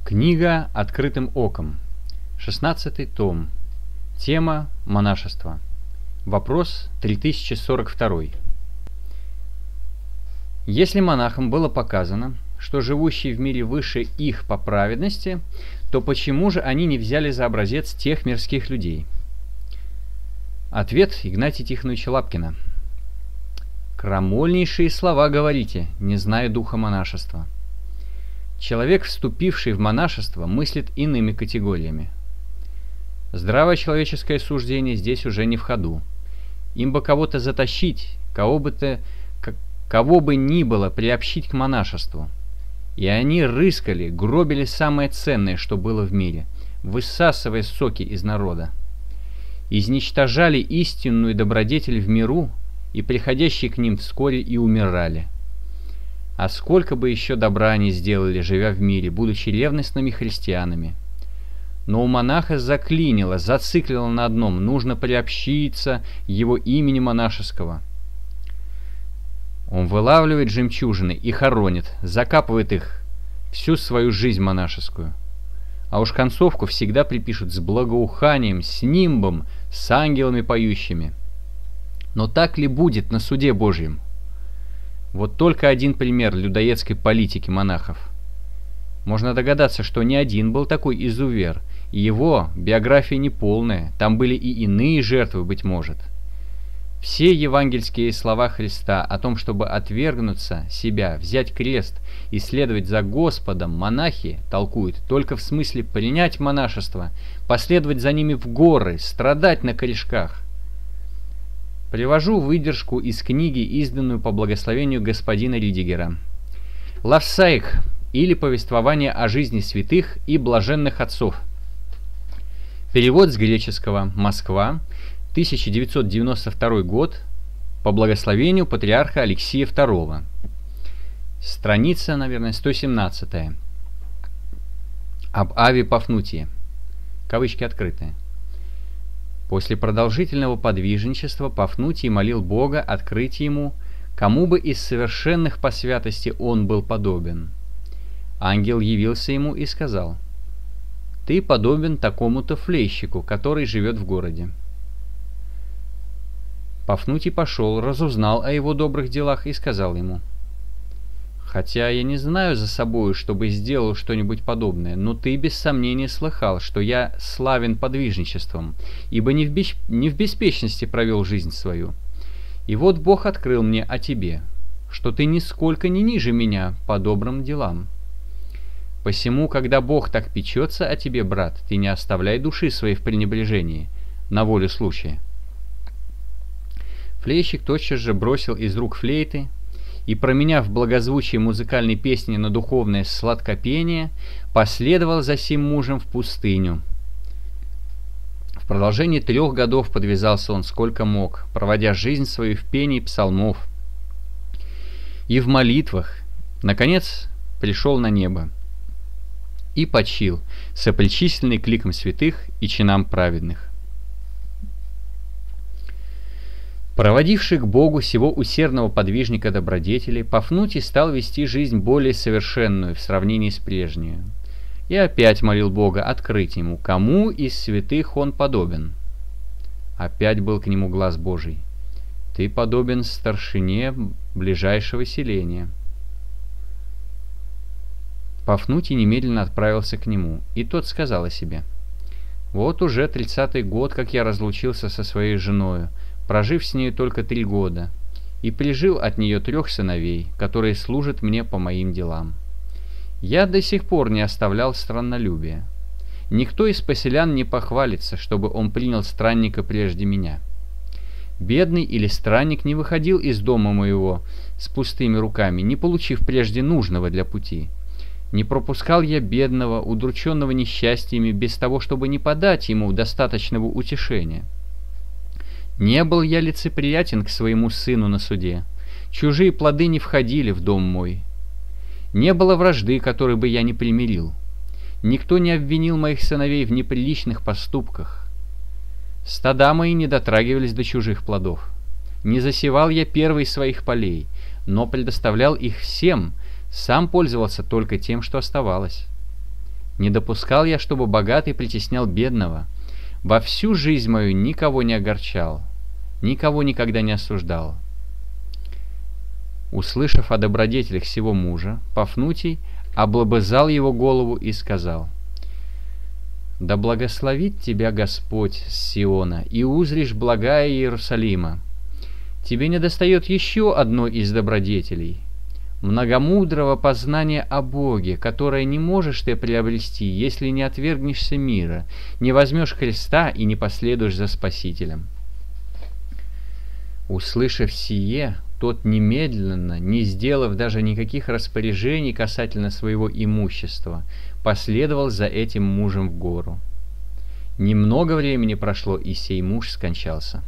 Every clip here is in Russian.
Книга «Открытым оком». 16-й том. Тема «Монашество». Вопрос 3042. Если монахам было показано, что живущие в мире выше их по праведности, то почему же они не взяли за образец тех мирских людей? Ответ Игнатия Тихоновича Лапкина. Крамольнейшие слова говорите, не зная духа монашества. Человек, вступивший в монашество, мыслит иными категориями. Здравое человеческое суждение здесь уже не в ходу. Им бы кого-то затащить, кого бы ни было приобщить к монашеству. И они рыскали, гробили самое ценное, что было в мире, высасывая соки из народа. Изничтожали истинную добродетель в миру, и приходящие к ним вскоре и умирали. А сколько бы еще добра они сделали, живя в мире, будучи ревностными христианами. Но у монаха заклинило, зациклило на одном: нужно приобщиться его имени монашеского. Он вылавливает жемчужины и хоронит, закапывает их всю свою жизнь монашескую. А уж концовку всегда припишут с благоуханием, с нимбом, с ангелами поющими. Но так ли будет на суде Божьем? Вот только один пример людоедской политики монахов. Можно догадаться, что не один был такой изувер, и его биография неполная, там были и иные жертвы, быть может. Все евангельские слова Христа о том, чтобы отвергнуться себя, взять крест и следовать за Господом, монахи толкуют только в смысле принять монашество, последовать за ними в горы, страдать на корешках. Привожу выдержку из книги, изданную по благословению господина Ридигера. «Лавсайк» или «Повествование о жизни святых и блаженных отцов». Перевод с греческого. Москва, 1992 год, по благословению патриарха Алексия II. Страница, наверное, 117. Об Аве Пафнутии. Кавычки открытые. После продолжительного подвижничества Пафнутий молил Бога открыть ему, кому бы из совершенных по святости он был подобен. Ангел явился ему и сказал: «Ты подобен такому-то флейщику, который живет в городе». Пафнутий пошел, разузнал о его добрых делах и сказал ему: «Хотя я не знаю за собою, чтобы сделал что-нибудь подобное, но ты без сомнения слыхал, что я славен подвижничеством, ибо не в беспечности провел жизнь свою. И вот Бог открыл мне о тебе, что ты нисколько не ниже меня по добрым делам. Посему, когда Бог так печется о тебе, брат, ты не оставляй души своей в пренебрежении, на волю случая». Флейщик тотчас же бросил из рук флейты и, променяв благозвучие музыкальной песни на духовное сладкопение, последовал за сим мужем в пустыню. В продолжении 3 годов подвязался он сколько мог, проводя жизнь свою в пении псалмов и в молитвах. Наконец пришел на небо и почил, сопричисленный к ликам святых и чинам праведных. Проводивший к Богу сего усердного подвижника добродетели, Пафнутий стал вести жизнь более совершенную в сравнении с прежней. И опять молил Бога открыть ему, кому из святых он подобен. Опять был к нему глас Божий: «Ты подобен старшине ближайшего селения». Пафнутий немедленно отправился к нему, и тот сказал о себе: «Вот уже 30-й год, как я разлучился со своей женою, прожив с нею только 3 года, и прижил от нее 3 сыновей, которые служат мне по моим делам. Я до сих пор не оставлял страннолюбия. Никто из поселян не похвалится, чтобы он принял странника прежде меня. Бедный или странник не выходил из дома моего с пустыми руками, не получив прежде нужного для пути. Не пропускал я бедного, удрученного несчастьями, без того, чтобы не подать ему достаточного утешения. Не был я лицеприятен к своему сыну на суде. Чужие плоды не входили в дом мой. Не было вражды, которой бы я не примирил. Никто не обвинил моих сыновей в неприличных поступках. Стада мои не дотрагивались до чужих плодов. Не засевал я первый своих полей, но предоставлял их всем, сам пользовался только тем, что оставалось. Не допускал я, чтобы богатый притеснял бедного. Во всю жизнь мою никого не огорчал, никого никогда не осуждал». Услышав о добродетелях сего мужа, Пафнутий облобызал его голову и сказал: «Да благословит тебя Господь с Сиона, и узришь благая Иерусалима. Тебе недостает еще одной из добродетелей — многомудрого познания о Боге, которое не можешь ты приобрести, если не отвергнешься мира, не возьмешь креста и не последуешь за Спасителем». Услышав сие, тот немедленно, не сделав даже никаких распоряжений касательно своего имущества, последовал за этим мужем в гору. Немного времени прошло, и сей муж скончался.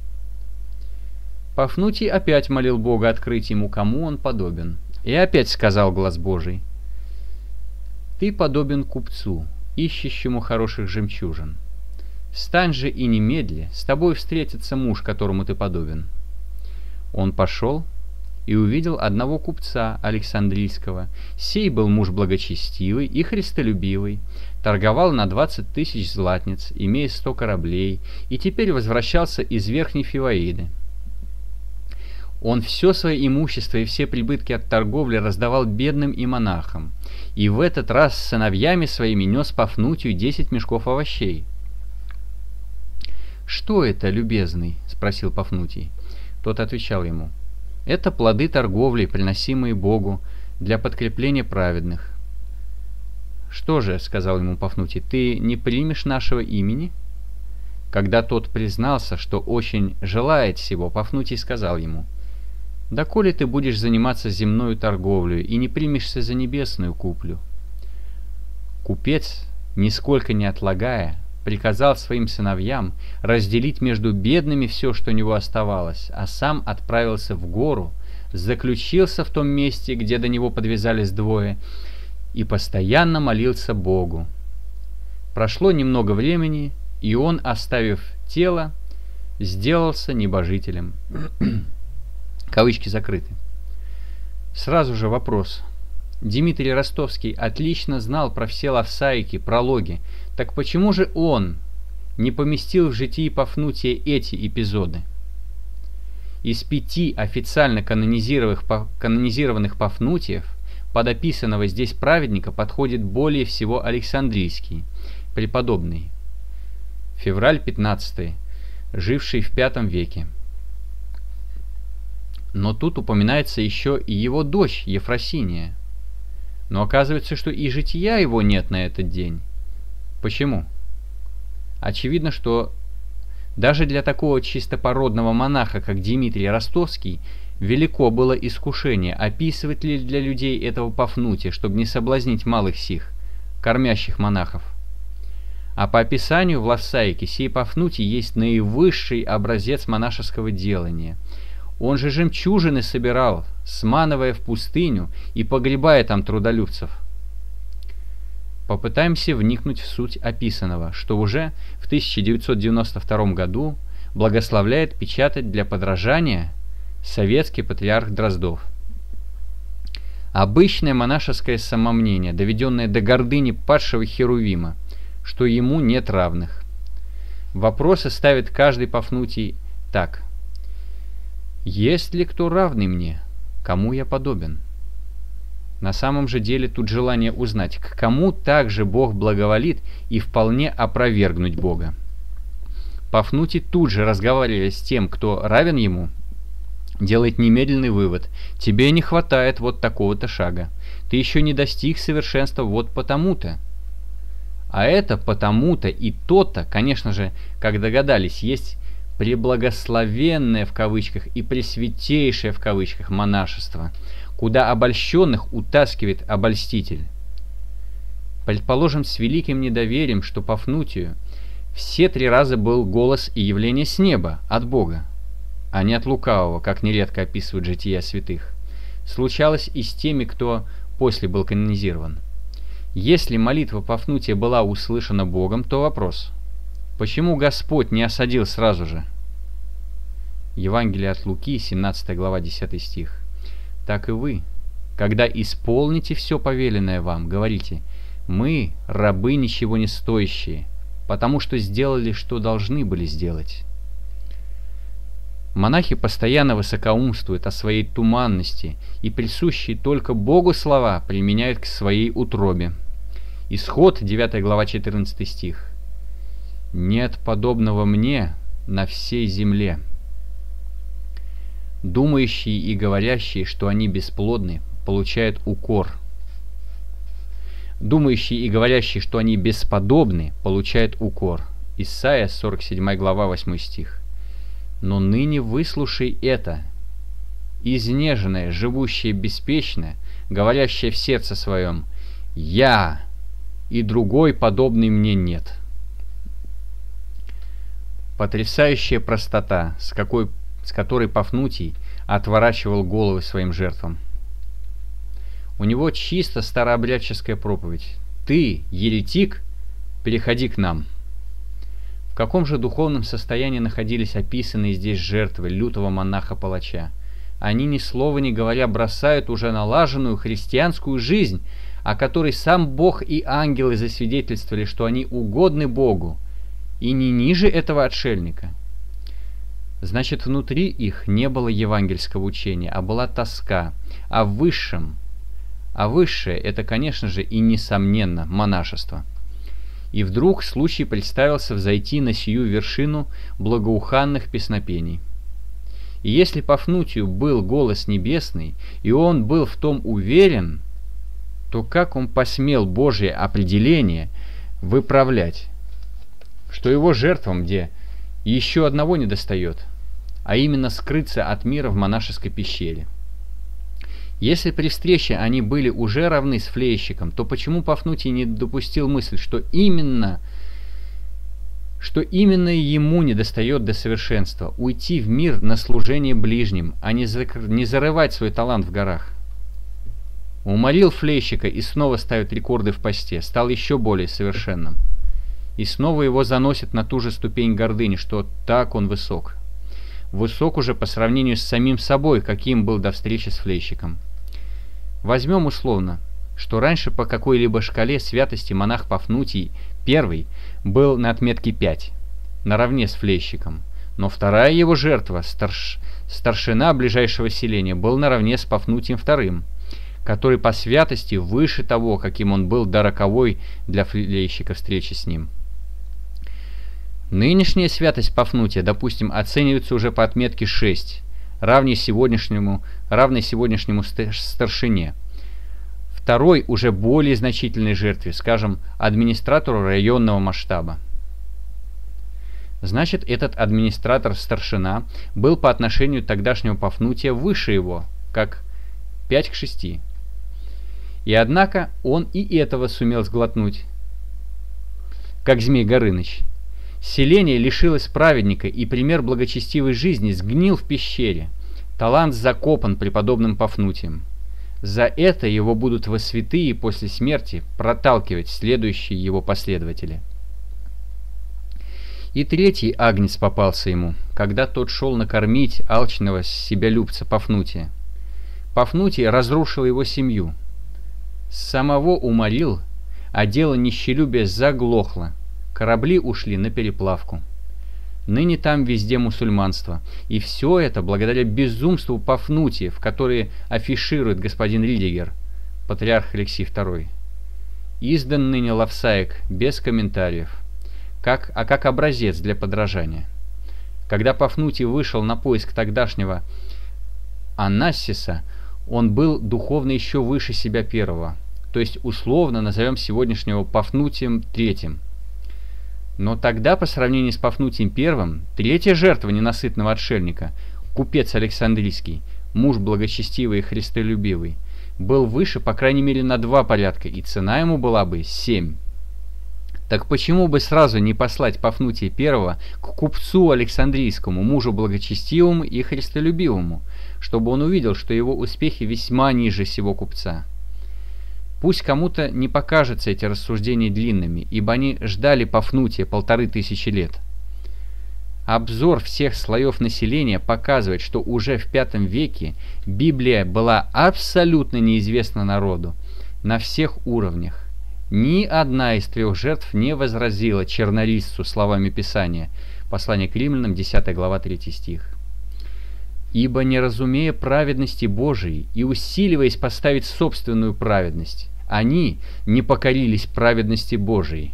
Пафнутий опять молил Бога открыть ему, кому он подобен. И опять сказал глас Божий: «Ты подобен купцу, ищущему хороших жемчужин. Встань же и немедли, с тобой встретится муж, которому ты подобен». Он пошел и увидел одного купца Александрийского. Сей был муж благочестивый и христолюбивый, торговал на 20 000 златниц, имея 100 кораблей, и теперь возвращался из Верхней Фиваиды. Он все свое имущество и все прибытки от торговли раздавал бедным и монахам, и в этот раз с сыновьями своими нес Пафнутию 10 мешков овощей. «Что это, любезный?» — спросил Пафнутий. Тот отвечал ему: «Это плоды торговли, приносимые Богу для подкрепления праведных». «Что же, — сказал ему Пафнутий, — ты не примешь нашего имени?» Когда тот признался, что очень желает сего, Пафнутий сказал ему: «Доколе ты будешь заниматься земною торговлею и не примешься за небесную куплю?» Купец, нисколько не отлагая, приказал своим сыновьям разделить между бедными все, что у него оставалось, а сам отправился в гору, заключился в том месте, где до него подвязались двое, и постоянно молился Богу. Прошло немного времени, и он, оставив тело, сделался небожителем. Кавычки закрыты. Сразу же вопрос. Дмитрий Ростовский отлично знал про все лавсаики, прологи. Так почему же он не поместил в житии Пафнутия эти эпизоды? Из 5 официально канонизированных Пафнутиев под описанного здесь праведника подходит более всего Александрийский, преподобный, февраль 15, живший в V веке. Но тут упоминается еще и его дочь Ефросиния. Но оказывается, что и жития его нет на этот день. Почему? Очевидно, что даже для такого чистопородного монаха, как Дмитрий Ростовский, велико было искушение, описывать ли для людей этого Пафнутия, чтобы не соблазнить малых сих, кормящих монахов. А по описанию в Лавсаике сей Пафнутий есть наивысший образец монашеского делания. Он же жемчужины собирал, сманывая в пустыню и погребая там трудолюбцев. Попытаемся вникнуть в суть описанного, что уже в 1992 году благословляет печатать для подражания советский патриарх Дроздов. Обычное монашеское самомнение, доведенное до гордыни падшего Херувима, что ему нет равных. Вопросы ставит каждый Пафнутий так: «Есть ли кто равный мне? Кому я подобен?» На самом же деле тут желание узнать, к кому также Бог благоволит, и вполне опровергнуть Бога. Пафнутий тут же, разговаривая с тем, кто равен ему, делает немедленный вывод: тебе не хватает вот такого-то шага, ты еще не достиг совершенства вот потому-то. А это потому-то и то-то, конечно же, как догадались, есть «преблагословенное» в кавычках и «пресвятейшее» в кавычках монашество, куда обольщенных утаскивает обольститель. Предположим с великим недоверием, что Пафнутию все 3 раза был голос и явление с неба, от Бога, а не от лукавого, как нередко описывают жития святых. Случалось и с теми, кто после был канонизирован. Если молитва Пафнутия была услышана Богом, то вопрос: почему Господь не осадил сразу же? Евангелие от Луки, 17 глава, 10 стих. Так и вы, когда исполните все повеленное вам, говорите: Мы рабы ничего не стоящие, потому что сделали, что должны были сделать. Монахи постоянно высокоумствуют о своей туманности и присущие только Богу слова применяют к своей утробе. Исход, 9 глава, 14 стих. «Нет подобного мне на всей земле». Думающие и говорящие, что они бесплодны, получают укор. Думающие и говорящие, что они бесподобны, получают укор. Исайя, 47 глава, 8 стих. Но ныне выслушай это, изнеженное, живущее беспечно, говорящее в сердце своем: «Я, и другой подобный мне нет». Потрясающая простота, с которой Пафнутий отворачивал головы своим жертвам. У него чисто старообрядческая проповедь: «Ты, еретик, переходи к нам». В каком же духовном состоянии находились описанные здесь жертвы лютого монаха-палача? Они, ни слова не говоря, бросают уже налаженную христианскую жизнь, о которой сам Бог и ангелы засвидетельствовали, что они угодны Богу, и не ниже этого отшельника. Значит, внутри их не было евангельского учения, а была тоска о высшем. А высшее — это, конечно же, и несомненно монашество. И вдруг случай представился взойти на сию вершину благоуханных песнопений. И если Пафнутию был голос небесный, и он был в том уверен, то как он посмел Божье определение выправлять, что его жертвам где еще одного недостает, а именно скрыться от мира в монашеской пещере? Если при встрече они были уже равны с флейщиком, то почему Пафнутий не допустил мысль, что именно ему недостает до совершенства — уйти в мир на служение ближним, а не зарывать свой талант в горах? Уморил флейщика и снова ставит рекорды в посте, стал еще более совершенным. И снова его заносит на ту же ступень гордыни, что так он высок. Высок уже по сравнению с самим собой, каким был до встречи с флейщиком. Возьмем условно, что раньше по какой-либо шкале святости монах Пафнутий I был на отметке 5, наравне с флейщиком, но вторая его жертва, старшина ближайшего селения, был наравне с Пафнутием II, который по святости выше того, каким он был до роковой для флейщика встречи с ним. Нынешняя святость Пафнутия, допустим, оценивается уже по отметке 6, равной сегодняшнему старшине. Второй, уже более значительной жертве, скажем, администратору районного масштаба. Значит, этот администратор-старшина был по отношению тогдашнего Пафнутия выше его, как 5 к 6. И однако он и этого сумел сглотнуть, как Змей Горыныч. Селение лишилось праведника, и пример благочестивой жизни сгнил в пещере. Талант закопан преподобным Пафнутием. За это его будут во святые после смерти проталкивать следующие его последователи. И третий агнец попался ему, когда тот шел накормить алчного себялюбца Пафнутия. Пафнутий разрушил его семью, самого уморил, а дело нищелюбия заглохло. Корабли ушли на переплавку. Ныне там везде мусульманство. И все это благодаря безумству Пафнутиев, которые афиширует господин Ридигер, патриарх Алексий II. Издан ныне Лавсаик без комментариев, как образец для подражания. Когда Пафнутий вышел на поиск тогдашнего Анассиса, он был духовно еще выше себя первого, то есть условно назовем сегодняшнего Пафнутием III. Но тогда, по сравнению с Пафнутием I, третья жертва ненасытного отшельника, купец Александрийский, муж благочестивый и христолюбивый, был выше, по крайней мере, на 2 порядка, и цена ему была бы 7. Так почему бы сразу не послать Пафнутия I к купцу Александрийскому, мужу благочестивому и христолюбивому, чтобы он увидел, что его успехи весьма ниже сего купца? Пусть кому-то не покажутся эти рассуждения длинными, ибо они ждали Пафнутия 1500 лет. Обзор всех слоев населения показывает, что уже в V веке Библия была абсолютно неизвестна народу на всех уровнях. Ни одна из 3 жертв не возразила чернорисцу словами Писания. Послание к Римлянам, 10 глава, 3 стих. «Ибо, не разумея праведности Божией и усиливаясь поставить собственную праведность, они не покорились праведности Божией».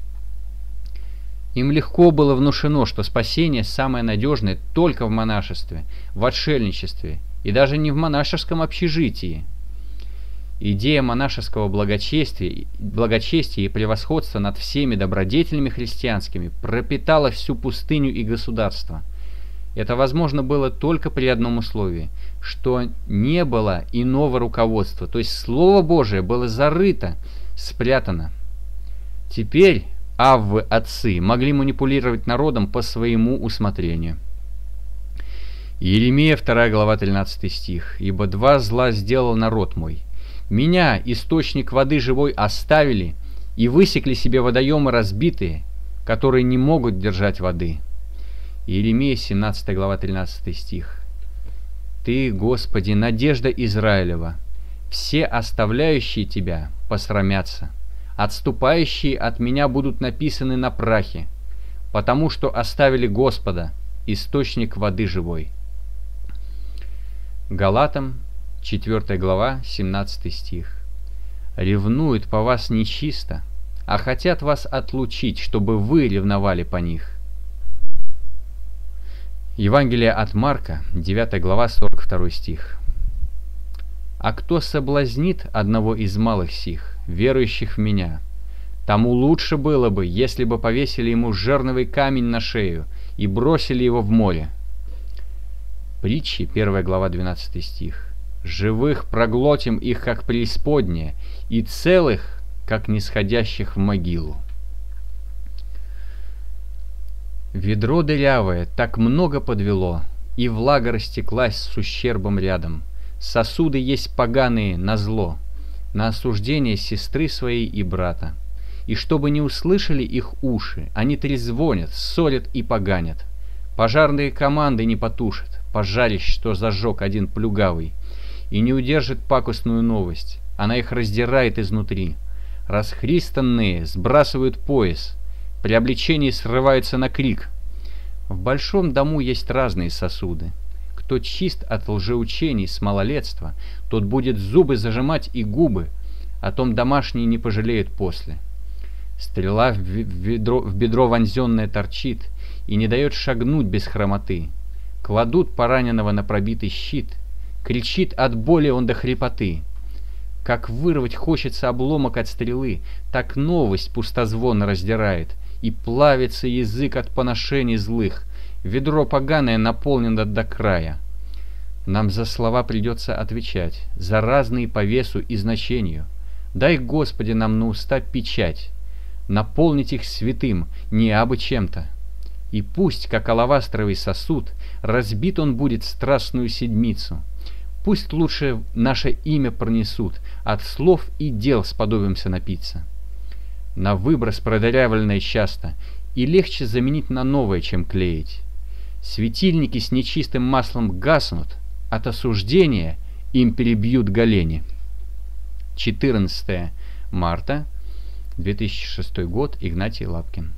Им легко было внушено, что спасение самое надежное только в монашестве, в отшельничестве и даже не в монашеском общежитии. Идея монашеского благочестия и превосходства над всеми добродетелями христианскими пропитала всю пустыню и государство. Это возможно было только при одном условии, что не было иного руководства, то есть Слово Божие было зарыто, спрятано. Теперь аввы-отцы могли манипулировать народом по своему усмотрению. Иеремия 2 глава 13 стих. «Ибо 2 зла сделал народ мой. Меня, источник воды живой, оставили и высекли себе водоемы разбитые, которые не могут держать воды». Иеремия 17 глава 13 стих. «Ты, Господи, надежда Израилева, все оставляющие Тебя посрамятся, отступающие от Меня будут написаны на прахе, потому что оставили Господа, источник воды живой». Галатам 4 глава 17 стих. «Ревнуют по вас нечисто, а хотят вас отлучить, чтобы вы ревновали по них». Евангелие от Марка, 9 глава, 42 стих. «А кто соблазнит одного из малых сих, верующих в Меня, тому лучше было бы, если бы повесили ему жерновый камень на шею и бросили его в море». Притчи, 1 глава, 12 стих. «Живых проглотим их, как преисподнее, и целых, как нисходящих в могилу». Ведро дырявое так много подвело, и влага растеклась с ущербом рядом. Сосуды есть поганые назло, на осуждение сестры своей и брата. И чтобы не услышали их уши, они трезвонят, ссорят и поганят. Пожарные команды не потушат пожарищ, что зажег один плюгавый, и не удержит пакостную новость, она их раздирает изнутри. Расхристанные сбрасывают пояс, при обличении срываются на крик. В большом дому есть разные сосуды. Кто чист от лжеучений с малолетства, тот будет зубы зажимать и губы, о том домашние не пожалеют после. Стрела в бедро вонзенное торчит и не дает шагнуть без хромоты. Кладут пораненного на пробитый щит, кричит от боли он до хрипоты. Как вырвать хочется обломок от стрелы, так новость пустозвон раздирает, и плавится язык от поношений злых, ведро поганое наполнено до края. Нам за слова придется отвечать, за разные по весу и значению. Дай, Господи, нам на уста печать, наполнить их святым, не абы чем-то. И пусть, как алавастровый сосуд, разбит он будет в страстную седмицу. Пусть лучше наше имя пронесут, от слов и дел сподобимся напиться. На выброс продырявленное часто, и легче заменить на новое, чем клеить. Светильники с нечистым маслом гаснут, от осуждения им перебьют голени. 14 марта 2006 год. Игнатий Лапкин.